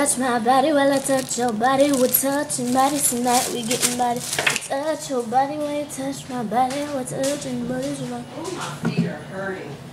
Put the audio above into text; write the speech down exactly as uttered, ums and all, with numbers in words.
Touch my body while I touch your body. We're touching bodies tonight. We getting body. We touch your body while you touch my body. We're touching bodies tonight. Oh, my feet are hurting.